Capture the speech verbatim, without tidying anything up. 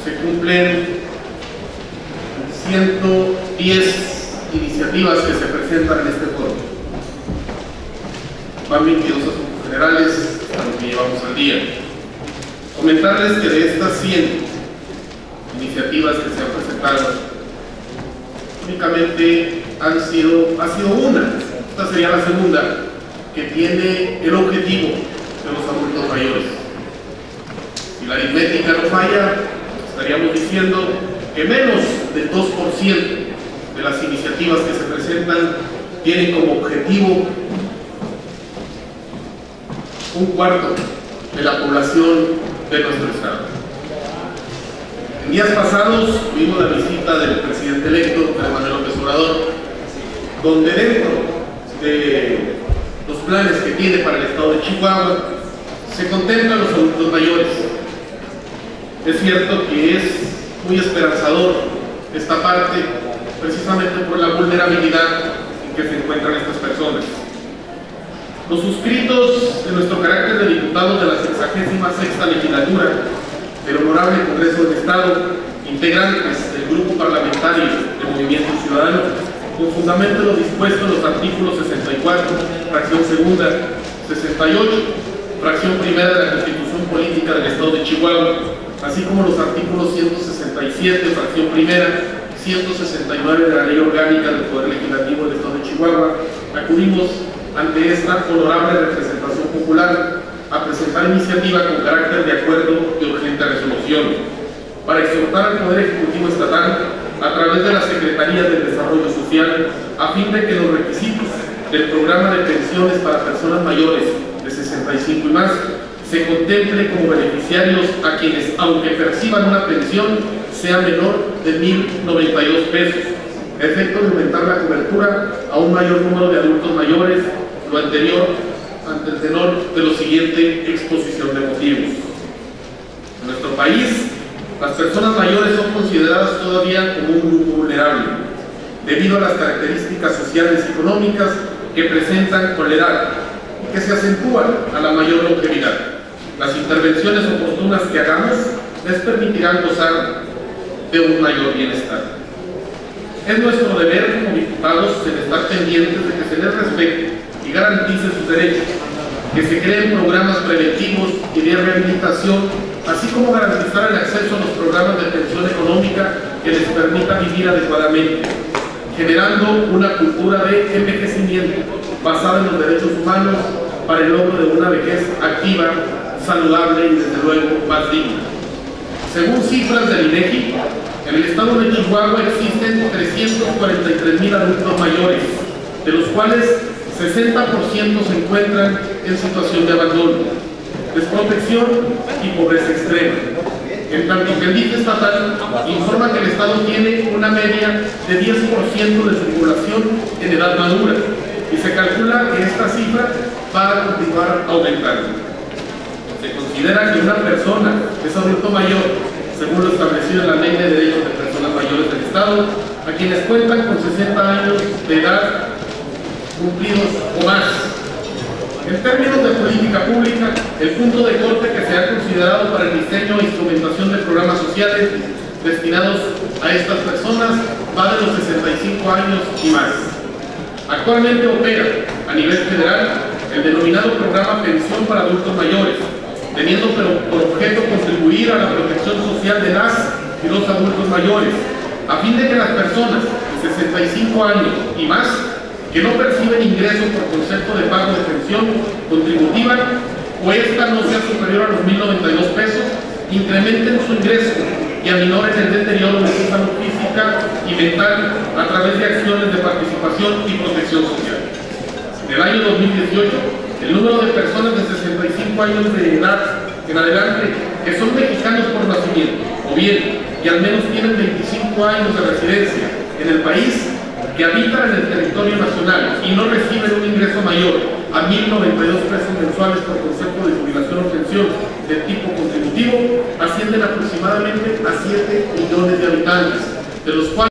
se cumplen ciento diez iniciativas que se presentan en este foro. Van veintidós asuntos generales a lo que llevamos al día. Comentarles que de estas cien iniciativas que se han presentado, únicamente han sido, ha sido una, esta sería la segunda, que tiene el objetivo de los adultos mayores. Si la aritmética no falla, estaríamos diciendo que menos del dos por ciento de las iniciativas que se presentan tienen como objetivo un cuarto de la población de nuestro estado. En días pasados tuvimos la visita del presidente electo, Andrés Manuel López Obrador, donde dentro de los planes que tiene para el estado de Chihuahua se contemplan los adultos mayores. Es cierto que es muy esperanzador esta parte, precisamente por la vulnerabilidad en que se encuentran estas personas. Los suscritos de nuestro carácter de diputados de la sexagésima sexta legislatura del Honorable Congreso del Estado, integrantes del Grupo Parlamentario de Movimiento Ciudadano, con fundamento en lo dispuesto en los artículos sesenta y cuatro, fracción segunda, sesenta y ocho, fracción primera de la Constitución Política del Estado de Chihuahua, así como los artículos ciento sesenta y siete, fracción primera, ciento sesenta y nueve de la Ley Orgánica del Poder Legislativo del Estado de Chihuahua, acudimos ante esta honorable representación popular a presentar iniciativa con carácter de acuerdo y urgente resolución para exhortar al Poder Ejecutivo Estatal a través de las Secretarías del Desarrollo Social a fin de que los requisitos del programa de pensiones para personas mayores de sesenta y cinco y más se contemple como beneficiarios a quienes, aunque perciban una pensión, sea menor de mil noventa y dos pesos, a efecto de aumentar la cobertura a un mayor número de adultos mayores, lo anterior ante el tenor de la siguiente exposición de motivos. En nuestro país, las personas mayores son consideradas todavía como un grupo vulnerable, debido a las características sociales y económicas que presentan con la edad y que se acentúan a la mayor longevidad. Las intervenciones oportunas que hagamos les permitirán gozar de un mayor bienestar. Es nuestro deber como diputados el estar pendientes de que se les respete y garantice sus derechos, que se creen programas preventivos y de rehabilitación, así como garantizar el acceso a los programas de pensión económica que les permita vivir adecuadamente, generando una cultura de envejecimiento basada en los derechos humanos para el logro de una vejez activa, saludable y desde luego más digna. Según cifras del INEGI, en el estado de Chihuahua existen trescientos cuarenta y tres mil adultos mayores, de los cuales sesenta por ciento se encuentran en situación de abandono, desprotección y pobreza extrema. En tanto que el I F E estatal informa que el Estado tiene una media de diez por ciento de su población en edad madura y se calcula que esta cifra va a continuar aumentando. Se considera que una persona es adulto mayor, según lo establecido en la Ley de Derechos de Personas Mayores del Estado, a quienes cuentan con sesenta años de edad cumplidos o más. En términos de política pública, el punto de corte que se ha considerado para el diseño e instrumentación de programas sociales destinados a estas personas va de los sesenta y cinco años y más. Actualmente opera a nivel federal el denominado Programa Pensión para Adultos Mayores, teniendo por objeto contribuir a la protección social de las y los adultos mayores, a fin de que las personas de sesenta y cinco años y más que no perciben ingresos por concepto de pago de pensión contributiva o esta no sea superior a los mil noventa y dos pesos, incrementen su ingreso y aminoren el deterioro de su salud física y mental a través de acciones de participación y protección social. En el año dos mil dieciocho, el número de personas de sesenta y cinco años de edad en adelante que son mexicanos por nacimiento o bien que al menos tienen veinticinco años de residencia en el país, que habitan en el territorio nacional y no reciben un ingreso mayor a mil noventa y dos pesos mensuales por concepto de jubilación o pensión de tipo contributivo, ascienden aproximadamente a siete millones de habitantes, de los cuales